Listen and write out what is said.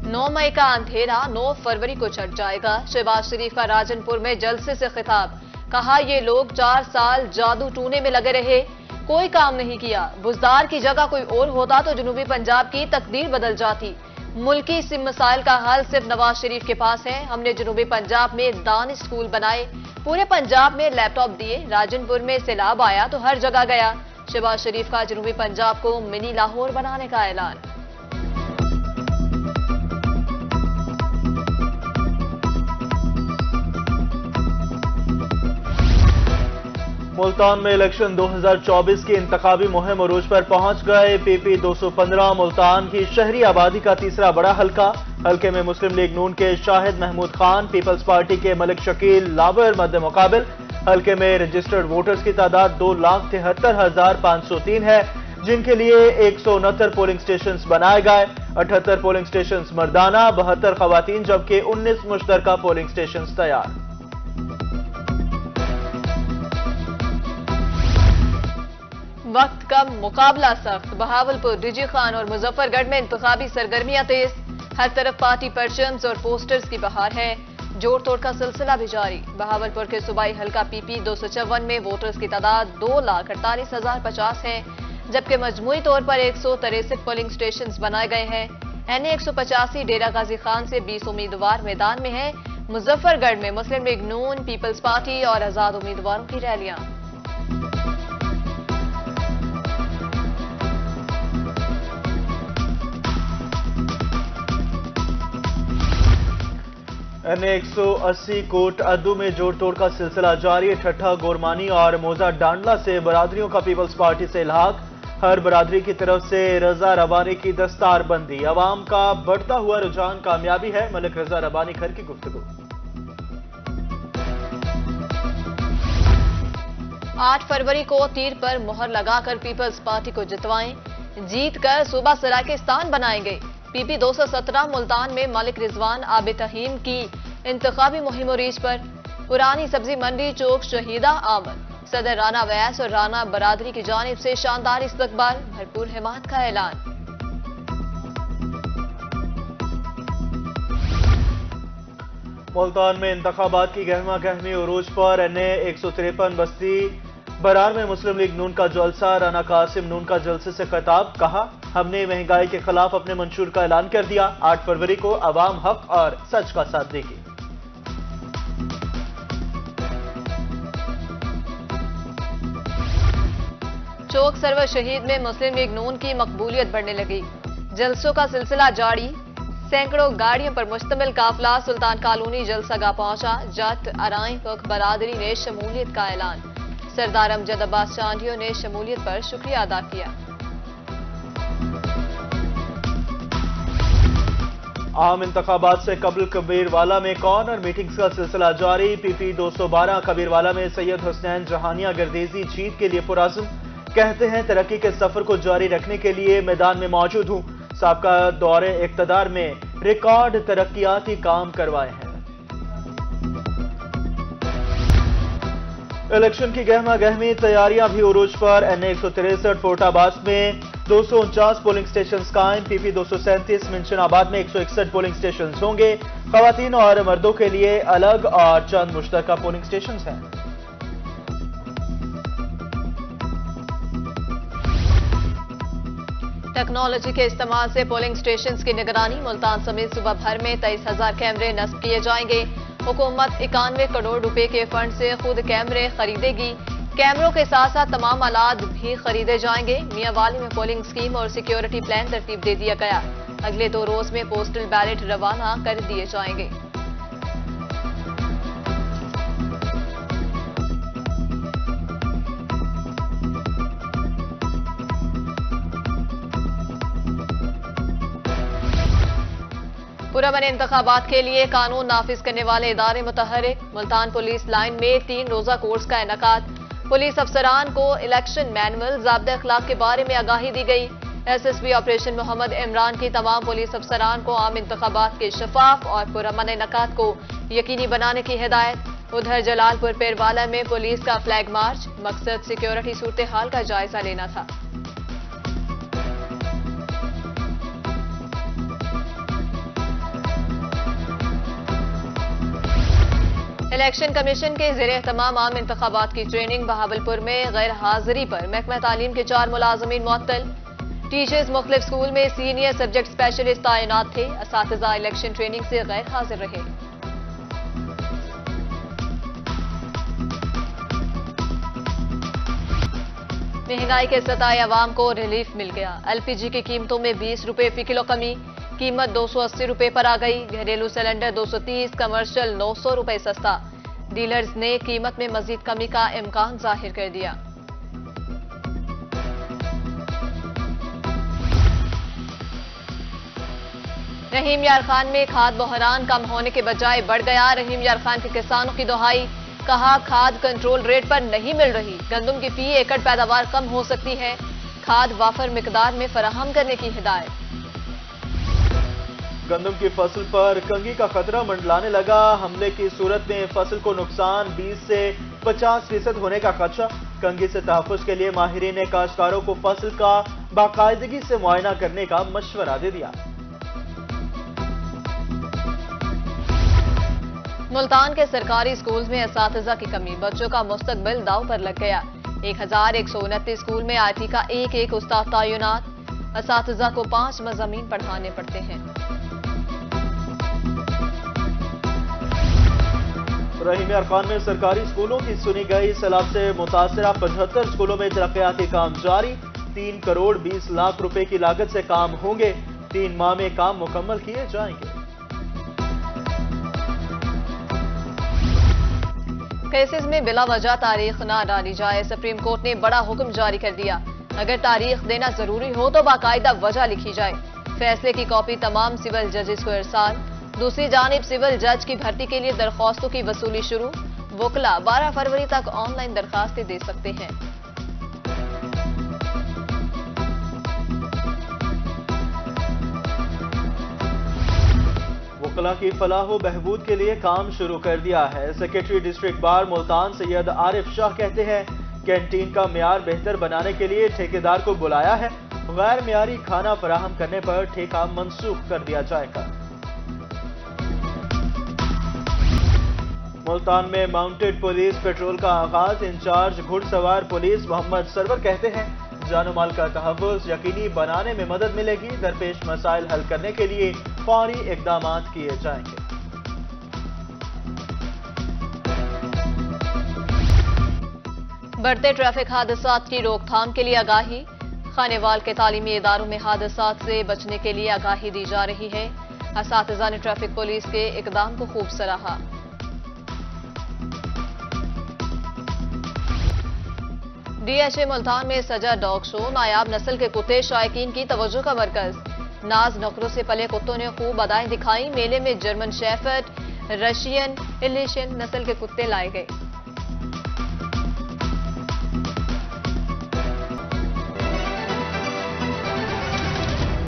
9 मई का अंधेरा 9 फरवरी को छट जाएगा। शहबाज शरीफ का राजनपुर में जलसे से खिताब, कहा ये लोग 4 साल जादू टूने में लगे रहे, कोई काम नहीं किया। बुजदार की जगह कोई और होता तो जनूबी पंजाब की तकदीर बदल जाती। मुल्की सिम मसाइल का हल सिर्फ नवाज शरीफ के पास है। हमने जनूबी पंजाब में दान स्कूल बनाए, पूरे पंजाब में लैपटॉप दिए। राजनपुर में सैलाब आया तो हर जगह गया। शहबाज शरीफ का जनूबी पंजाब को मिनी लाहौर बनाने का ऐलान। मुल्तान में इलेक्शन 2024 की इंतखाबी मुहिम उरूज पर पहुंच गए। PP 215 मुल्तान की शहरी आबादी का तीसरा बड़ा हल्का। हल्के में मुस्लिम लीग नून के शाहिद महमूद खान, पीपल्स पार्टी के मलिक शकील लावर मद्दे मुकाबिल। हल्के में रजिस्टर्ड वोटर्स की तादाद 2,73,503 है, जिनके लिए 169 पोलिंग स्टेशन बनाए गए। 78 पोलिंग स्टेशन मर्दाना, 72 खवातीन, जबकि 19 मुश्तरका पोलिंग स्टेशन तैयार। वक्त का मुकाबला सख्त। बहावलपुर, डिजी खान और मुजफ्फरगढ़ में इंतखाबी सरगर्मियां तेज। हर तरफ पार्टी परचम्स और पोस्टर्स की बहार है। जोड़ तोड़ का सिलसिला भी जारी। बहावलपुर के सूबाई हल्का PP 254 में वोटर्स की तादाद 2,48,050 है, जबकि मजमूई तौर पर 163 पोलिंग स्टेशन बनाए गए हैं। NA 185 डेरा गाजी खान से 20 उम्मीदवार मैदान में हैं। मुजफ्फरगढ़ में मुस्लिम लीग नून, पीपल्स पार्टी और आजाद उम्मीदवारों की रैलियां। NA 180 कोट अद्दू में जोड़ तोड़ का सिलसिला जारी। ठट्ठा, गोरमानी और मोजा डांडला से बरादरियों का पीपल्स पार्टी से इल्हाक। हर बरादरी की तरफ से रजा रबानी की दस्तार बंदी। अवाम का बढ़ता हुआ रुझान कामयाबी है, मलिक रजा रबानी घर की गुफ्तगू। 8 फरवरी को तीर पर मोहर लगाकर पीपल्स पार्टी को जितवाएं, जीत कर सूबा सरायकिस्तान बनाएंगे। PP 217 मुल्तान में मलिक रिजवान आबिद तहीम की इंतखाबी मुहिम रीच पर। पुरानी सब्जी मंडी चौक शहीदा आमद। सदर राना वैस और राना बरादरी की जानिब से शानदार इस्तकबाल, भरपूर हिमायत का ऐलान। मुल्तान में इंतखाबात की गहमा गहमी उरूज पर। NA 153 बस्ती बरार में मुस्लिम लीग नून का जलसा। राना कासिम नून का जलसे से खिताब, कहा हमने महंगाई के खिलाफ अपने मंशूर का ऐलान कर दिया। 8 फरवरी को अवाम हक और सच का साथ देगी। चौक सरवर शहीद में मुस्लिम लीग नून की मकबूलियत बढ़ने लगी। जलसों का सिलसिला जारी। सैकड़ों गाड़ियों पर मुश्तमिल काफिला सुल्तान कॉलोनी जलसागाह पहुंचा। जट, अराई, पख बरादरी ने शमूलियत का ऐलान। सरदार अमजद अब्बास चांडियों ने शमूलियत पर शुक्रिया अदा किया। आम इंतखाबात से कबल कबीरवाला में कॉर्नर मीटिंग्स का सिलसिला जारी। PP 212 कबीरवाला में सैयद हुसनैन जहानिया गर्देजी जीत के लिए पुराज़्म। कहते हैं तरक्की के सफर को जारी रखने के लिए मैदान में मौजूद हूं। साबका दौरे इक़्तिदार में रिकॉर्ड तरक्कियाती काम करवाए हैं। इलेक्शन की गहमा गहमी तैयारियां भी उरूज पर। NA 163 फोर्टाबाद में 249 पोलिंग स्टेशन कायम। PP 237 मिंशनाबाद में 161 पोलिंग स्टेशन होंगे। खवातीन और मर्दों के लिए अलग और चंद मुश्तरका पोलिंग स्टेशन हैं। टेक्नोलॉजी के इस्तेमाल से पोलिंग स्टेशन की निगरानी। मुल्तान समेत सूबा भर में 23,000 कैमरे नस्ब किए जाएंगे। हुकूमत 91 करोड़ रुपए के फंड से खुद कैमरे खरीदेगी। कैमरों के साथ साथ तमाम आलात भी खरीदे जाएंगे। मियांवाली में पोलिंग स्कीम और सिक्योरिटी प्लान तरतीब दे दिया गया। अगले 2 रोज में पोस्टल बैलेट रवाना कर दिए जाएंगे। पुरअमन इंतखाबात के लिए कानून नाफिज करने वाले इदारे मुतहरिक। मुल्तान पुलिस लाइन में 3 रोजा कोर्स का इनेकाद। पुलिस अफसरान को इलेक्शन मैनुअल, ज़ाब्ते अखलाक के बारे में आगाही दी गई। SSP ऑपरेशन मोहम्मद इमरान की तमाम पुलिस अफसरान को आम इंतखाबात के शफाफ और पुरअमन इनेकाद को यकीनी बनाने की हिदायत। उधर जलालपुर पेरवाला में पुलिस का फ्लैग मार्च, मकसद सिक्योरिटी सूरत हाल का जायजा लेना था। الیکشن کمیشن کے زیر اہتمام عام انتخابات کی ٹریننگ بہاولپور میں غیر حاضری پر محکمہ تعلیم کے 4 ملازمین معطل۔ ٹیچرز مختلف اسکول میں سینئر سبجیکٹ اسپیشلسٹ تعینات تھے، اساتذہ الیکشن ٹریننگ سے غیر حاضر رہے۔ مہنگائی کے ستائے عوام کو ریلیف مل گیا۔ ایل پی جی کی قیمتوں میں 20 روپے فی کلو کمی، قیمت 280 روپے پر آ گئی۔ گھریلو سلنڈر 230، کمرشل 900 روپے سستا۔ ڈیلرز نے قیمت میں مزید کمی کا امکان ظاہر کر دیا۔ رحیم یار خان میں کھاد بحران کم ہونے کے بجائے بڑھ گیا۔ رحیم یار خان کے کسانوں کی دہائی، کہا کھاد کنٹرول ریٹ پر نہیں مل رہی، گندم کی فی ایکڑ پیداوار کم ہو سکتی ہے، کھاد وافر مقدار میں فراہم کرنے کی ہدایت۔ گندم کی فصل پر کنگھی کا خطرہ منڈلانے لگا، حملے کی صورت میں فصل کو نقصان 20 سے 50% ہونے کا خدشہ۔ کنگھی سے تحفظ کے لیے ماہرین نے کاشتکاروں کو فصل کا باقاعدگی سے معائنہ کرنے کا مشورہ دے دیا۔ ملتان کے سرکاری اسکولز میں اساتذہ کی کمی، بچوں کا مستقبل داؤ پر لگ گیا۔ 1129 اسکول میں آئی ٹی کا ایک استاد تعینات، اساتذہ کو 5 مضامین پڑھانے پڑتے ہیں۔ رحیم یار خان میں سرکاری اسکولوں کی سنی گئی، سیلاب سے متاثرہ 75 اسکولوں میں ترقیاتی کام جاری، 3 کروڑ 20 لاکھ روپے کی لاگت سے کام ہوں گے، 3 ماہ میں کام مکمل کیے جائیں گے۔ کیسز میں بلا وجہ تاریخ نہ ڈالی جائے، سپریم کورٹ نے بڑا حکم جاری کر دیا، اگر تاریخ دینا ضروری ہو تو باقاعدہ وجہ لکھی جائے۔ فیصلے کی کاپی تمام سول ججز کو ارسال۔ دوسری جانب سول جج کی بھرتی کے لیے درخواستوں کی وصولی شروع، وکلا 12 فروری تک آن لائن درخواستیں دے سکتے ہیں۔ وکلاء کی فلاح و بہبود کے لیے کام شروع کر دیا ہے۔ Secretary district bar Multan Syed Arif Shah کہتے ہیں کینٹین کا معیار بہتر بنانے کے لیے ٹھیکیدار کو بلایا ہے، غیر معیاری کھانا فراہم کرنے پر ٹھیکہ منسوخ کر دیا جائے گا۔ ملتان میں ماؤنٹڈ پولیس پیٹرول کا آغاز، انچارج گھڑ سوار پولیس محمد سرور کہتے ہیں جان و مال کا تحفظ یقینی بنانے میں مدد ملے گی، درپیش مسائل حل کرنے کے لیے فوری اقدامات کیے جائیں گے۔ بڑھتے ٹریفک حادثات کی روک تھام کے لیے آگاہی، خانے وال کے تعلیمی اداروں میں حادثات سے بچنے کے لیے آگاہی دی جا رہی ہے، اساتذہ نے ٹریفک پولیس کے اقدام کو خوب سراہا۔ ڈی ایچ اے ملتان میں سجا ڈاگ شو، نایاب نسل کے کتے شائقین کی توجہ کا مرکز، ناز نخروں سے پلے کتوں نے خوب ادائیں دکھائیں، میلے میں جرمن شیفرڈ، رشین، ایلیشین نسل کے کتے لائے گئے۔